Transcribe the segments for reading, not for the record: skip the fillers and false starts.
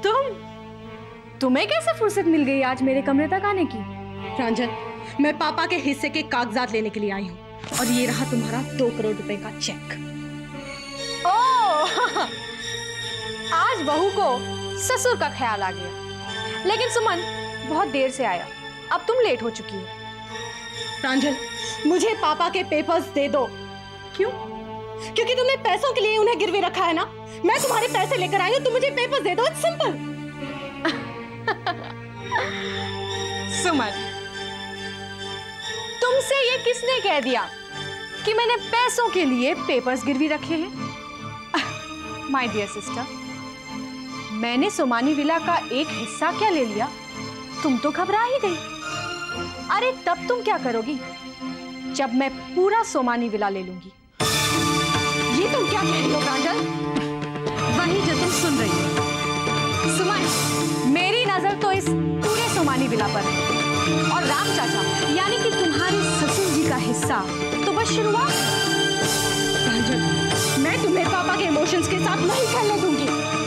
तुम्हें कैसे फुर्सत मिल गई आज मेरे कमरे तक आने की? प्रांजल, मैं पापा के हिस्से के कागजात लेने के लिए आई हूँ और ये रहा तुम्हारा 2 करोड़ रुपए का चेक। ओह, आज बहू को ससुर का ख्याल आ गया। लेकिन सुमन बहुत देर से आया, अब तुम लेट हो चुकी हो। प्रांजल, मुझे पापा के पेपर्स दे दो। क्यों? क्योंकि तुमने पैसों के लिए उन्हें गिरवी रखा है ना। मैं तुम्हारे पैसे लेकर आई हूँ, तुम मुझे पेपर्स दे दो। It's simple. सुमन, तुमसे ये किसने कह दिया कि मैंने पैसों के लिए पेपर्स गिरवी रखे हैं? माय डियर सिस्टर, मैंने सोमानी विला का एक हिस्सा क्या ले लिया, तुम तो घबरा ही गई। अरे तब तुम क्या करोगी जब मैं पूरा सोमानी विला ले लूंगी? ये तुम क्या कह रही हो प्रांजल? वही जो तुम सुन रही हो। सुमन, मेरी नजर तो इस पूरे सोमानी विला पर है और राम चाचा यानी कि तुम्हारे ससुर जी का हिस्सा तो बस शुरुआत। प्रांजल, मैं तुम्हें पापा के इमोशंस के साथ नहीं खेलने दूंगी।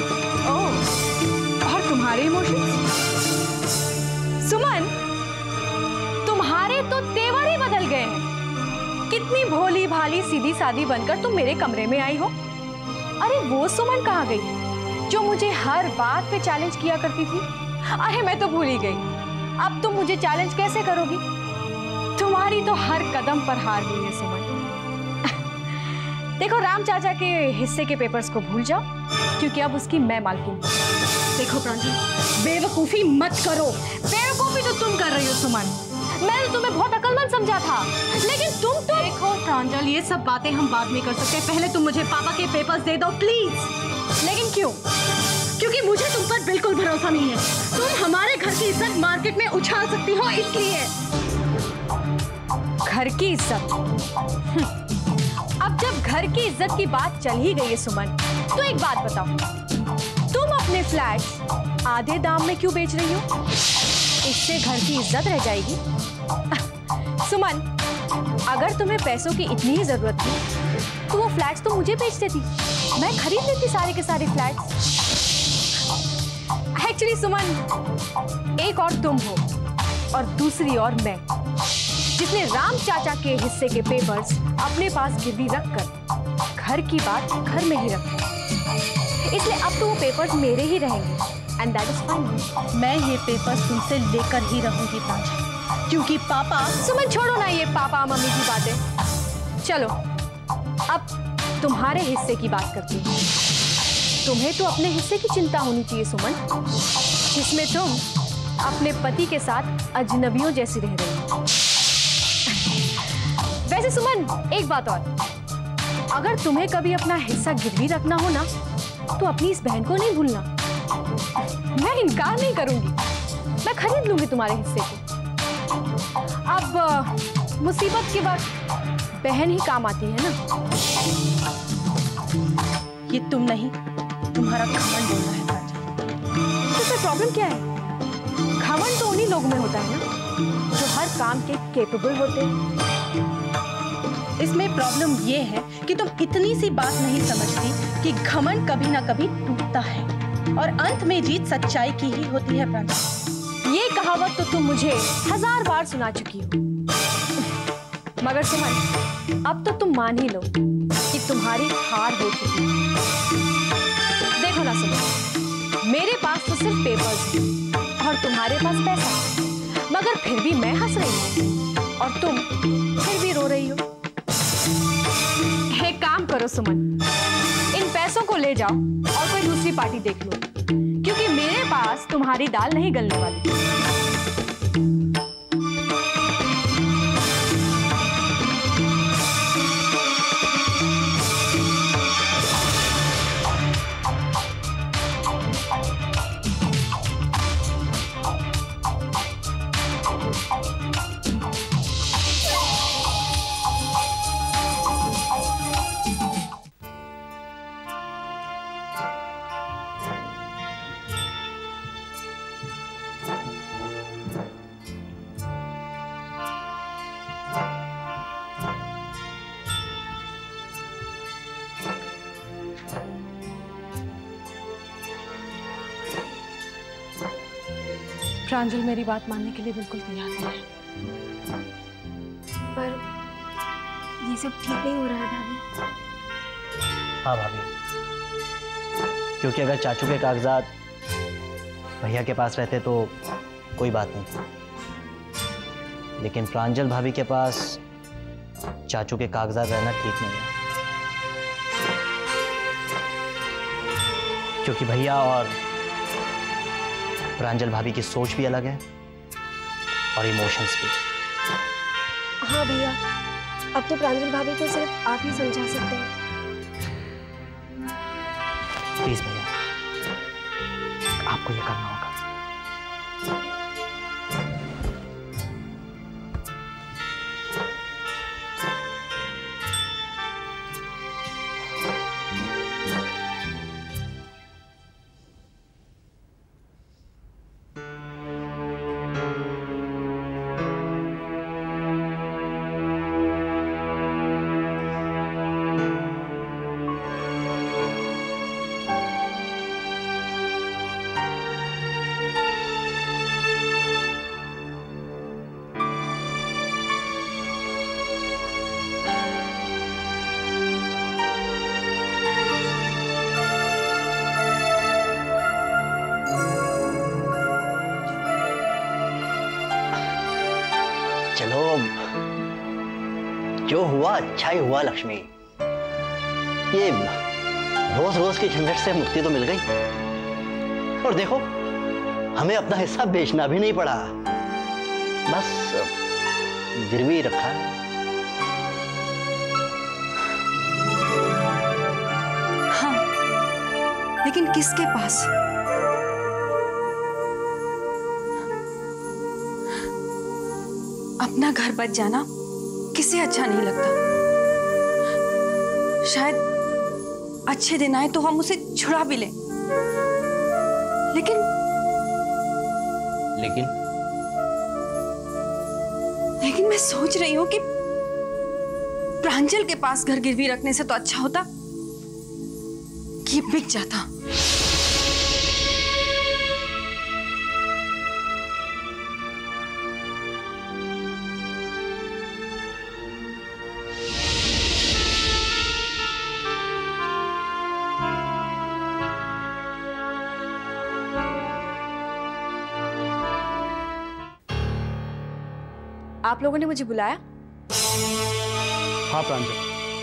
ओह, और तुम्हारे इमोशंस? सुमन, तुम्हारे तो तेवर ही बदल गए हैं। कितनी भोली भाली सीधी सादी बनकर तुम मेरे कमरे में आई हो। अरे वो सुमन कहाँ गई जो मुझे हर बात पे चैलेंज किया करती थी? अरे मैं तो भूल ही गई। अब तुम मुझे चैलेंज कैसे करोगी? तुम्हारी तो हर कदम पर हार हुई है सुमन। देखो, राम चाचा के हिस्से के पेपर्स को भूल जाओ क्योंकि अब उसकी मैं मालकिन हूं। देखो प्रांजल, बेवकूफी मत करो। बेवकूफी तो तुम कर रही हो सुमन। मैंने तुम्हें बहुत अक्लमंद समझा था, लेकिन तुम तो। देखो प्रांजल, ये सब बातें हम बाद में कर सकते हैं। पहले तुम मुझे पापा के पेपर्स दे दो प्लीज। लेकिन क्यों? क्योंकि मुझे तुम पर बिल्कुल भरोसा नहीं है। तुम हमारे घर की इज्जत मार्केट में उछाल सकती हो, इसलिए। घर की इज्जत? अब जब घर की इज्जत की बात चल ही गई है सुमन, तो एक बात बताओ, तुम अपने फ्लैट्स आधे दाम में क्यों बेच रही हो? इससे घर की इज्जत रह जाएगी। सुमन, अगर तुम्हें पैसों की इतनी ही जरूरत थी तो वो फ्लैट्स तो मुझे बेच देती, मैं खरीद लेती सारे के सारे फ्लैट्स। एक्चुअली सुमन, एक और तुम हो और दूसरी और मैं, जिसने राम चाचा के हिस्से के पेपर्स अपने पास गिरवी रखकर घर की बात घर में ही रखी। इसलिए अब तो वो पेपर्स मेरे ही रहेंगे एंड दैट इज फाइन। मैं ये पेपर्स तुमसे लेकर ही रहूंगी प्रांजल, क्योंकि पापा। सुमन, छोड़ो ना ये पापा मम्मी की बातें। चलो अब तुम्हारे हिस्से की बात करते हैं। तुम्हें तो अपने हिस्से की चिंता होनी चाहिए सुमन, जिसमें तुम अपने पति के साथ अजनबियों जैसी रह रही हो। वैसे सुमन, एक बात और, अगर तुम्हें कभी अपना हिस्सा गिरवी रखना हो ना, तो अपनी इस बहन को नहीं भूलना। मैं इनकार नहीं करूंगी, मैं खरीद लूंगी तुम्हारे हिस्से को। अब मुसीबत के वक्त बहन ही काम आती है ना। ये तुम नहीं, तुम्हारा घमंड बोल रहा है प्रांजल। तो प्रॉब्लम क्या है? घमंड तो उन्हीं लोगों में होता है ना जो हर काम के कैपेबल होते हैं। इसमें प्रॉब्लम ये है कि तुम इतनी सी बात नहीं समझती कि घमंड कभी ना कभी टूटता है और अंत में जीत सच्चाई की ही होती है प्रांजल। ये कहावत तो तुम मुझे 1000 बार सुना चुकी हो, मगर सुमन, अब तो तुम मान ही लो कि तुम्हारी हार हो चुकी है। देखो ना सुमन, मेरे पास तो सिर्फ पेपर्स हैं और तुम्हारे पास पैसा, मगर फिर भी मैं हंस रही हूँ और तुम फिर भी रो रही हो। एक काम करो सुमन, इन पैसों को ले जाओ और कोई दूसरी पार्टी देख लो, क्योंकि मेरे पास तुम्हारी दाल नहीं गलने वाली। प्रांजल मेरी बात मानने के लिए बिल्कुल तैयार नहीं है। पर ये सब ठीक नहीं हो रहा है भाभी। हाँ भाभी, क्योंकि अगर चाचू के कागजात भैया के पास रहते तो कोई बात नहीं थी, लेकिन प्रांजल भाभी के पास चाचू के कागजात रहना ठीक नहीं है, क्योंकि भैया और प्रांजल भाभी की सोच भी अलग है और इमोशंस भी। हाँ भैया, अब तो प्रांजल भाभी को सिर्फ आप ही समझा सकते हैं। प्लीज भैया, आपको ये करना होगा। चलो, जो हुआ अच्छा ही हुआ लक्ष्मी। ये रोज रोज की झंझट से मुक्ति तो मिल गई, और देखो हमें अपना हिस्सा बेचना भी नहीं पड़ा, बस गिरवी रखा। हाँ, लेकिन किसके पास? अपना घर बच जाना किसे अच्छा नहीं लगता। शायद अच्छे दिन आए तो हम उसे छुड़ा भी लें, लेकिन मैं सोच रही हूं कि प्रांजल के पास घर गिरवी रखने से तो अच्छा होता कि बिक जाता। आप लोगों ने मुझे बुलाया? हाँ प्रांजल,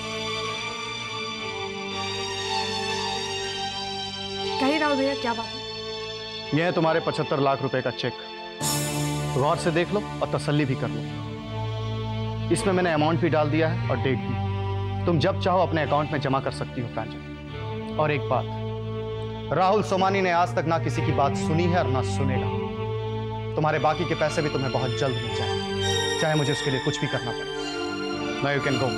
कह राहुल भैया, क्या बात है? यह है तुम्हारे 75 लाख रुपए का चेक। गौर से देख लो और तसल्ली भी कर लो। इसमें मैंने अमाउंट भी डाल दिया है और डेट भी। तुम जब चाहो अपने अकाउंट में जमा कर सकती हो प्रांजल। और एक बात, राहुल सोमानी ने आज तक ना किसी की बात सुनी है और ना सुनेगा। तुम्हारे बाकी के पैसे भी तुम्हें बहुत जल्द मिल जाएंगे, चाहे मुझे उसके लिए कुछ भी करना पड़े। Now you can go.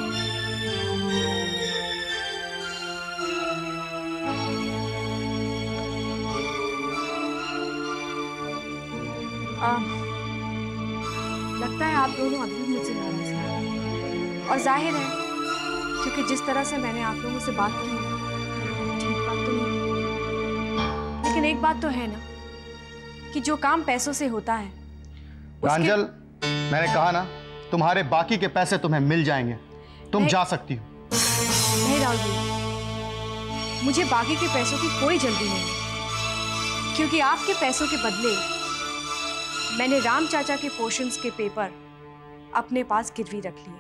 लगता है आप दोनों अभी भी मुझसे नाराज हैं, और जाहिर है क्योंकि जिस तरह से मैंने आप लोगों से बात की ठीक बात तो नहीं, लेकिन एक बात तो है ना कि जो काम पैसों से होता है प्रांजल, मैंने कहा ना तुम्हारे बाकी के पैसे तुम्हें मिल जाएंगे, तुम जा सकती हो। नहीं राहुल भैया, मुझे बाकी के पैसों की कोई जल्दी नहीं, क्योंकि आपके पैसों के बदले मैंने राम चाचा के पोर्शंस के पेपर अपने पास गिरवी रख लिए।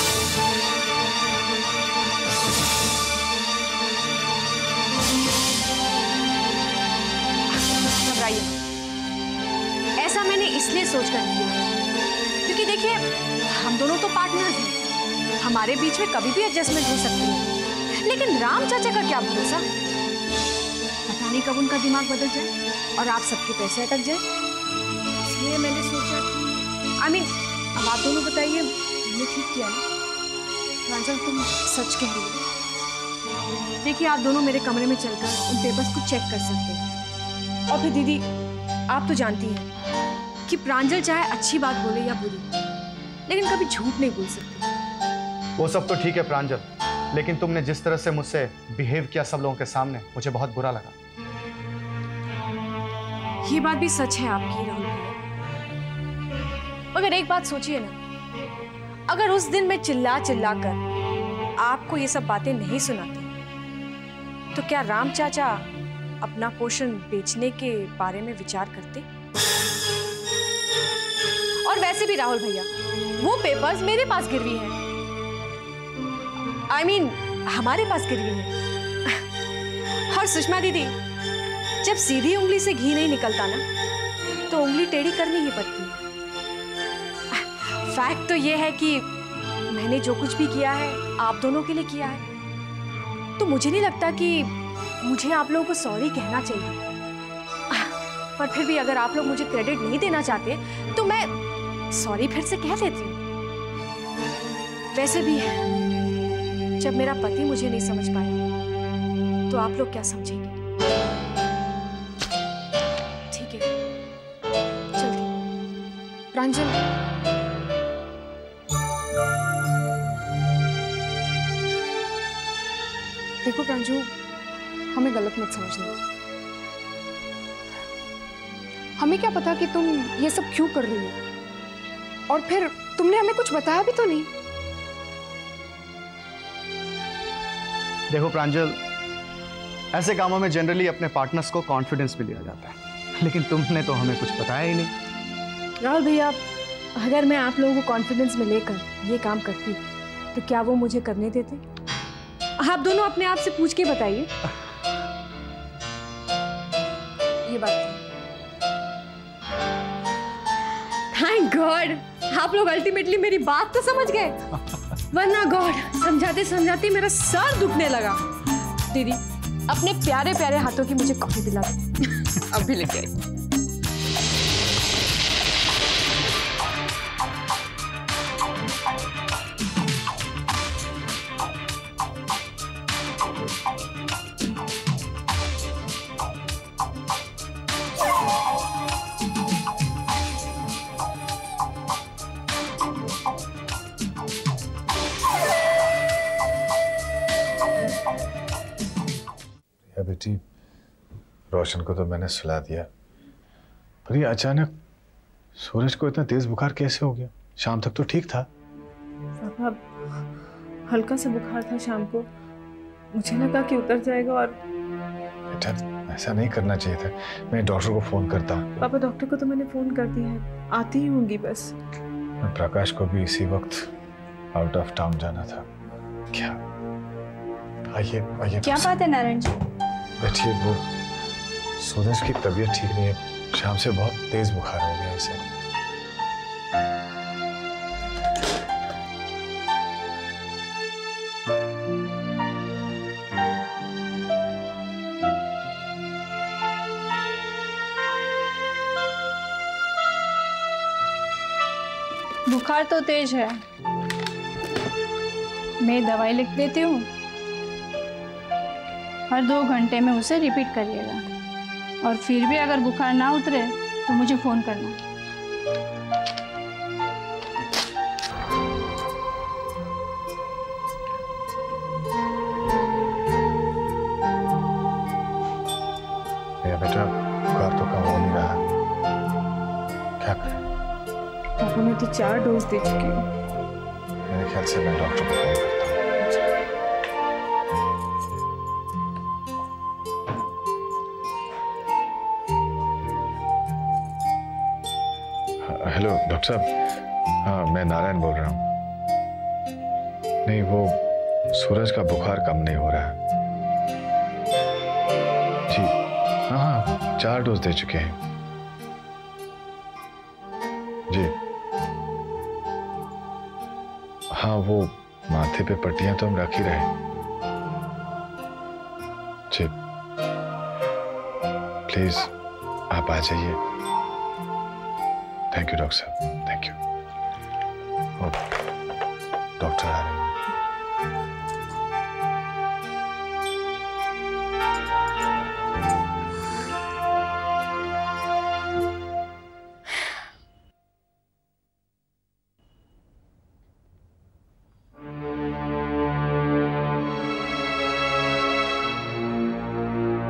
घबराइए, ऐसा मैंने इसलिए सोचकर किया क्योंकि देखिए हम दोनों तो पार्टनर्स हैं, हमारे बीच में कभी भी एडजस्टमेंट हो सकती है, लेकिन राम चाचा का क्या भरोसा, पता नहीं कब उनका दिमाग बदल जाए और आप सबके पैसे अटक जाए। इसलिए मैंने सोचा कि अब आप दोनों बताइए, मैंने ठीक किया ना? प्रांजल, तुम सच कह रही हो। देखिए आप दोनों मेरे कमरे में चलकर उन पेपर्स को चेक कर सकते हैं, और फिर दीदी आप तो जानती हैं कि प्रांजल चाहे अच्छी बात बोले या बुरी, लेकिन कभी झूठ नहीं बोल सकती। वो सब तो ठीक है प्रांजल, लेकिन तुमने जिस तरह से मुझसे बिहेव किया सब लोगों के सामने, मुझे बहुत बुरा लगा। ये बात भी सच है आपकी राहुल भैया, मगर एक बात सोचिए ना, अगर उस दिन मैं चिल्ला चिल्ला कर आपको ये सब बातें नहीं सुनाती तो क्या राम चाचा अपना पोषण बेचने के बारे में विचार करते? और वैसे भी राहुल भैया, वो पेपर्स मेरे पास गिरवी हैं। I mean, हमारे पास गिरवी है। और सुषमा दीदी, जब सीधी उंगली से घी नहीं निकलता ना, तो उंगली टेढ़ी करनी ही पड़ती है। फैक्ट तो ये है कि मैंने जो कुछ भी किया है आप दोनों के लिए किया है, तो मुझे नहीं लगता कि मुझे आप लोगों को सॉरी कहना चाहिए। पर फिर भी अगर आप लोग मुझे क्रेडिट नहीं देना चाहते तो मैं सॉरी फिर से कह देती हूँ। वैसे भी जब मेरा पति मुझे नहीं समझ पाया तो आप लोग क्या समझेंगे? ठीक है, चलती। प्रांजल, देखो प्रांजू, हमें गलत मत समझना। हमें क्या पता कि तुम ये सब क्यों कर रही हो, और फिर तुमने हमें कुछ बताया भी तो नहीं। देखो प्रांजल, ऐसे कामों में जनरली अपने पार्टनर्स को कॉन्फिडेंस में लिया जाता है, लेकिन तुमने तो हमें कुछ बताया ही नहीं। राहुल भैया, अगर मैं आप लोगों को कॉन्फिडेंस में लेकर ये काम करती तो क्या वो मुझे करने देते? आप दोनों अपने आप से पूछ के बताइए। ये बात, थैंक गॉड आप लोग अल्टीमेटली मेरी बात तो समझ गए, वरना गॉड समझाते समझाते मेरा सर दुखने लगा। दीदी, अपने प्यारे प्यारे हाथों की मुझे कॉफी पिला दो। अभी लेके आई। बेटी, रोशन को तो मैंने सुला दिया, पर ये अचानक सूरज को इतना तेज बुखार कैसे हो गया? शाम तक तो ठीक था। पापा, हल्का सा बुखार था शाम को, मुझे लगा कि उतर जाएगा। और बेटा, ऐसा नहीं करना चाहिए था। मैं डॉक्टर को फोन करता। पापा, डॉक्टर को तो मैंने फोन कर दिया है, आती ही होंगी बस। मैं प्रकाश को भी इसी वक्त आउट ऑफ टाउन जाना था। क्या? आइए आइए। क्या बात है नारायण जी? बैठिए। वो सूरज की तबीयत ठीक नहीं है, शाम से बहुत तेज बुखार हो गया इसे। बुखार तो तेज है, मैं दवाई लिख देती हूँ, हर 2 घंटे में उसे रिपीट करिएगा, और फिर भी अगर बुखार ना उतरे तो मुझे फ़ोन करना। बेटा, बुखार तो कम हो नहीं रहा, क्या करें? पापा, मैं तो 4 डोज दे चुकी हूँ। मेरे ख्याल से मैं डॉक्टर को फोन करता हूँ। हेलो डॉक्टर साहब, हाँ मैं नारायण बोल रहा हूँ। नहीं, वो सूरज का बुखार कम नहीं हो रहा है जी। हाँ हाँ, 4 डोज दे चुके हैं जी। हाँ, वो माथे पे पट्टियां तो हम रख ही रहे जी। प्लीज आप आ जाइए। थैंक यू डॉक्टर साहब, थैंक यू। डॉक्टर आ रहे हैं।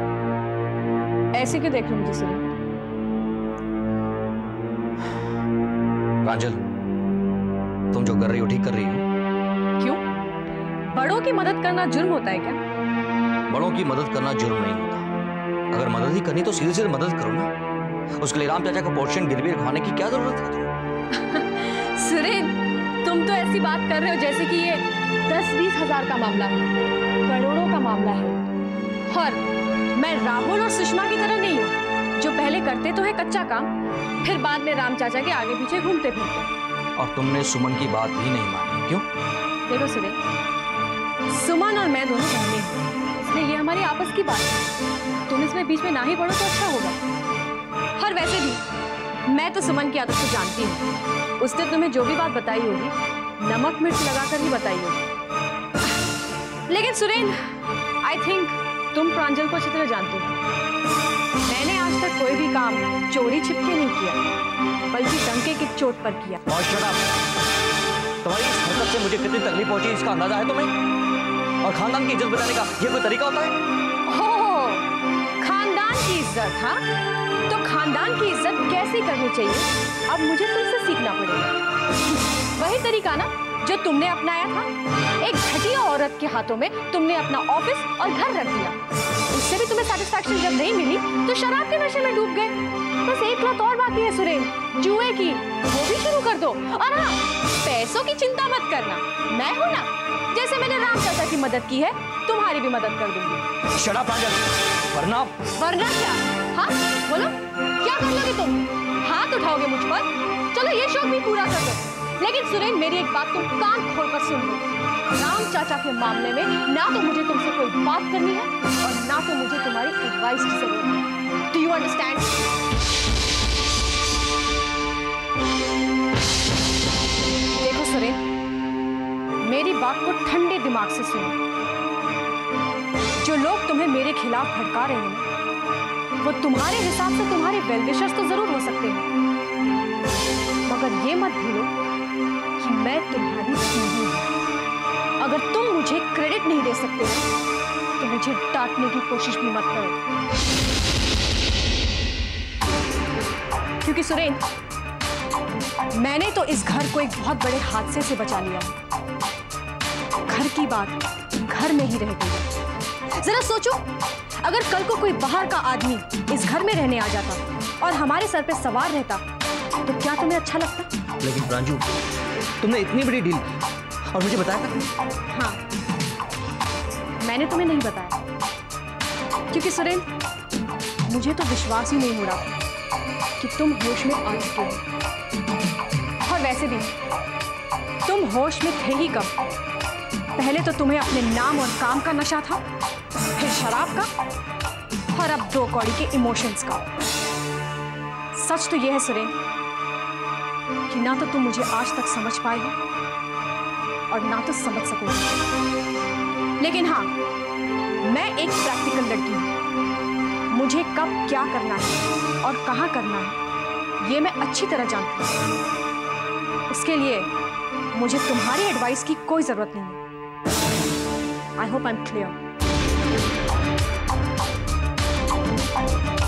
ऐसे क्यों देख रहे हो मुझे? प्रांजल, तुम जो कर रही हो ठीक कर रही हो। क्यों? बड़ों की मदद करना जुर्म होता है क्या? बड़ों की मदद करना जुर्म नहीं होता। अगर मदद ही करनी तो सीधे सीधे मदद करो ना। उसके लिए राम चाचा का पोर्शन गिरवी रखवाने की क्या जरूरत है तुम्हें? सुरेन, तुम तो ऐसी बात कर रहे हो जैसे कि ये 10-20 हजार का मामला है, करोड़ों का मामला है। और मैं राहुल और सुषमा की तरह नहीं हूँ जो पहले करते तो है कच्चा काम, फिर बाद में राम चाचा के आगे पीछे घूमते फिरते। और तुमने सुमन की बात भी नहीं मानी, क्यों? देखो सुरेन, सुमन और मैं दोनों बहनें हैं, इसलिए ये हमारी आपस की बात है। तुम इसमें बीच में ना ही पढ़ो तो अच्छा होगा। और वैसे भी मैं तो सुमन की आदत को जानती हूँ। उसने तुम्हें जो भी बात बताई होगी नमक मिर्च लगाकर ही बताई होगी। लेकिन सुरेन, आई थिंक तुम प्रांजल को अच्छी तरह जानते हो। मैंने आज तक कोई भी काम चोरी छिपके नहीं किया, बल्कि डंके की चोट पर किया। और शट अप! तुम्हारी इस हरकत से मुझे कितनी तकलीफ पहुंची इसका अंदाजा है तुम्हें? और खानदान की इज्जत बचाने का ये कोई तरीका होता है? ओह, खानदान की इज्जत, हाँ? तो खानदान की इज्जत कैसे करनी चाहिए अब मुझे तुमसे सीखना पड़ेगा। वही तरीका ना जो तुमने अपनाया था। एक घटिया औरत के हाथों में तुमने अपना ऑफिस और घर रख दिया। उससे भी तुम्हें सेटिस्फैक्शन जब नहीं मिली तो शराब के नशे में डूब गए। बस एक लत और बाकी है सुरेन, जुए की, वो भी शुरू कर दो। और हाँ, पैसों की चिंता मत करना, मैं हूं ना। जैसे मैंने राम चाचा की मदद की है, तुम्हारी भी मदद कर दूंगी। शट अप प्रांजल, वरना क्या? हाँ बोलो, क्या कर लोगे तुम? हाथ उठाओगे मुझ पर? चलो ये शौक भी पूरा कर दो। लेकिन सुरेन, मेरी एक बात तुम कान खोलकर सुन लो। राम चाचा के मामले में ना तो मुझे तुमसे कोई बात करनी है और ना तो मुझे तुम्हारी एडवाइस की जरूरत है। Do you understand? देखो सुरेन, मेरी बात को ठंडे दिमाग से सुनो। जो लोग तुम्हें मेरे खिलाफ भड़का रहे हैं वो तुम्हारे हिसाब से तुम्हारे वेलविशर्स तो जरूर हो सकते हैं, मगर ये मत भूलो कि मैं तुम्हारी बीवी हूं। अगर तुम मुझे क्रेडिट नहीं दे सकते तो मुझे डांटने की कोशिश भी मत करो। क्योंकि सुरेन, मैंने तो इस घर को एक बहुत बड़े हादसे से बचा लिया है। घर की बात घर में ही रह गई। जरा सोचो, अगर कल को कोई बाहर का आदमी इस घर में रहने आ जाता और हमारे सर पे सवार रहता तो क्या तुम्हें अच्छा लगता? लेकिन प्रांजू, तुमने इतनी बड़ी डील और मुझे बताया था? हाँ, मैंने तुम्हें नहीं बताया क्योंकि सुरेन, मुझे तो विश्वास ही नहीं हो रहा कि तुम होश में आ चुके हो। और वैसे भी तुम होश में थे ही कब? पहले तो तुम्हें अपने नाम और काम का नशा था, फिर शराब का, और अब 2 कौड़ी के इमोशंस का। सच तो यह है सुरेन कि ना तो तुम मुझे आज तक समझ पाए हो और ना तो समझ सकोगे। लेकिन हाँ, मैं एक प्रैक्टिकल लड़की हूं। मुझे कब क्या करना है और कहां करना है ये मैं अच्छी तरह जानती हूं। इसके लिए मुझे तुम्हारी एडवाइस की कोई जरूरत नहीं है। I hope I am clear.